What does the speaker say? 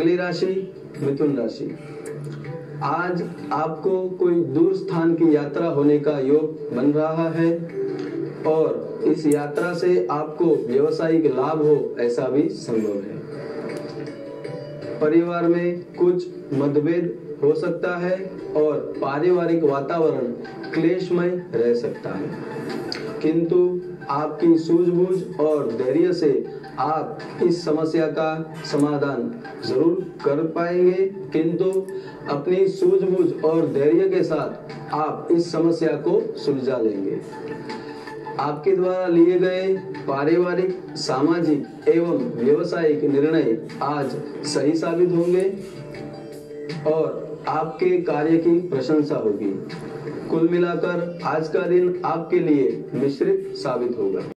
अगली राशि मिथुन राशि। आज आपको कोई दूर स्थान की यात्रा होने का योग बन रहा है और इस यात्रा से आपको व्यवसायिक लाभ हो ऐसा भी संभव है। परिवार में कुछ मतभेद हो सकता है और पारिवारिक वातावरण क्लेशमय रह सकता है, किंतु आपकी सूझबूझ और धैर्य से आप इस समस्या का समाधान जरूर कर पाएंगे। किंतु अपनी सूझबूझ और धैर्य के साथ आप इस समस्या को सुलझा लेंगे। आपके द्वारा लिए गए पारिवारिक, सामाजिक एवं व्यवसायिक निर्णय आज सही साबित होंगे और आपके कार्य की प्रशंसा होगी। कुल मिलाकर आज का दिन आपके लिए मिश्रित साबित होगा।